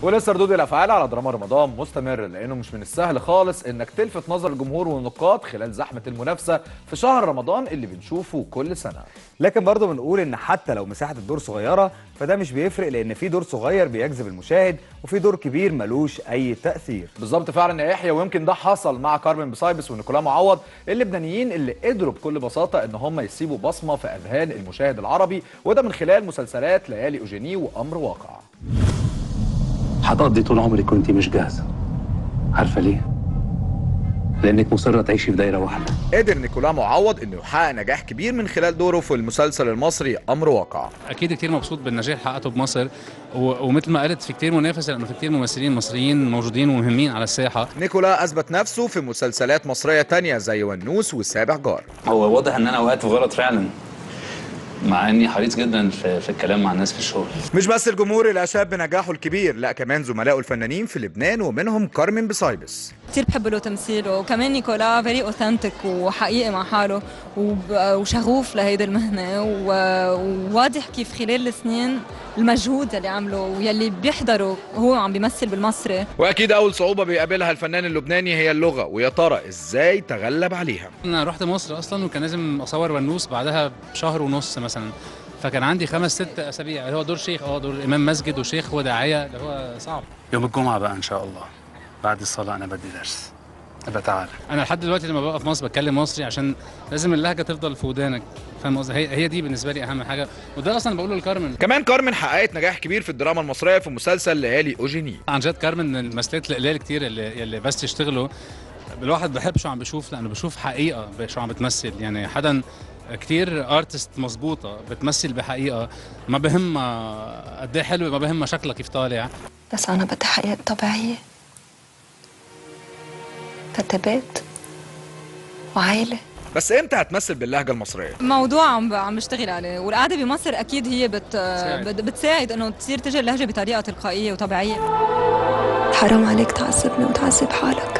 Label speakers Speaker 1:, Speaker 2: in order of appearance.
Speaker 1: ولسه ردود الافعال على دراما رمضان مستمر، لانه مش من السهل خالص انك تلفت نظر الجمهور والنقاد خلال زحمه المنافسه في شهر رمضان اللي بنشوفه كل سنه.
Speaker 2: لكن برضه بنقول ان حتى لو مساحه الدور صغيره فده مش بيفرق، لان في دور صغير بيجذب المشاهد وفي دور كبير ملوش اي تاثير.
Speaker 1: بالظبط فعلا يا يحيى، ويمكن ده حصل مع كارمن بسايبس ونيكولا معوض اللبنانيين اللي قدروا بكل بساطه ان هم يسيبوا بصمه في اذهان المشاهد العربي، وده من خلال مسلسلات ليالي اوجيني وامر واقع.
Speaker 3: هتقضي طول عمرك كنتي مش جاهزة. عارفة ليه؟ لأنك مصرة تعيشي في دايرة واحدة.
Speaker 1: قدر نيكولا معوض انه يحقق نجاح كبير من خلال دوره في المسلسل المصري امر واقع.
Speaker 4: اكيد كتير مبسوط بالنجاح اللي حققته بمصر، ومثل ما قلت في كتير منافسه، لانه في كتير ممثلين مصريين موجودين ومهمين على الساحه.
Speaker 1: نيكولا اثبت نفسه في مسلسلات مصريه تانية زي ونوس والسابع جار.
Speaker 3: هو واضح إن أنا وقعت في غلط فعلا، مع إني حريص جدا في الكلام مع الناس في الشغل.
Speaker 1: مش بس الجمهور اللي اشاد بنجاحه الكبير، لا كمان زملائه الفنانين في لبنان ومنهم كارمن بسايبس.
Speaker 5: كثير بحب له تمثيله، وكمان نيكولا فيري اوثنتيك وحقيقي مع حاله وشغوف لهيدي المهنه، وواضح كيف خلال السنين المجهود اللي عمله واللي بيحضره هو عم بيمثل بالمصري.
Speaker 1: واكيد اول صعوبه بيقابلها الفنان اللبناني هي اللغه، ويا ترى ازاي تغلب عليها.
Speaker 4: انا رحت مصر اصلا وكان لازم اصور ونوس بعدها بشهر ونص مثلا، فكان عندي 5-6 اسابيع اللي هو دور شيخ، دور امام مسجد وشيخ وداعيه، اللي هو صعب.
Speaker 3: يوم الجمعة بقى إن شاء الله بعد الصلاة أنا بدي درس، أبقى تعالى.
Speaker 4: انا لحد دلوقتي لما ببقى في مصر بتكلم مصري عشان لازم اللهجه تفضل في ودانك، فاهم قصدي؟ هي دي بالنسبه لي اهم حاجه، وده اصلا بقوله لكارمن.
Speaker 1: كمان كارمن حققت نجاح كبير في الدراما المصريه في مسلسل ليالي اوجيني.
Speaker 4: عن جد كارمن الممثلات القليل كتير اللي بس يشتغلوا الواحد بحب شو عم بشوف، لانه بشوف حقيقه شو عم بتمثل، يعني حدا كتير ارتست مظبوطه بتمثل بحقيقه، ما بهمها قد ايه حلوه، ما بهمها شكلها كيف طالع.
Speaker 6: بس أنا بدي حياة طبيعية، فتبات وعائلة.
Speaker 1: بس امتى هتمثل باللهجه المصريه؟
Speaker 5: موضوع عم بشتغل عليه، والقعده بمصر اكيد هي بتساعد انه تصير تجي اللهجه بطريقه تلقائيه وطبيعيه.
Speaker 6: حرام عليك تعذبني وتعذب حالك.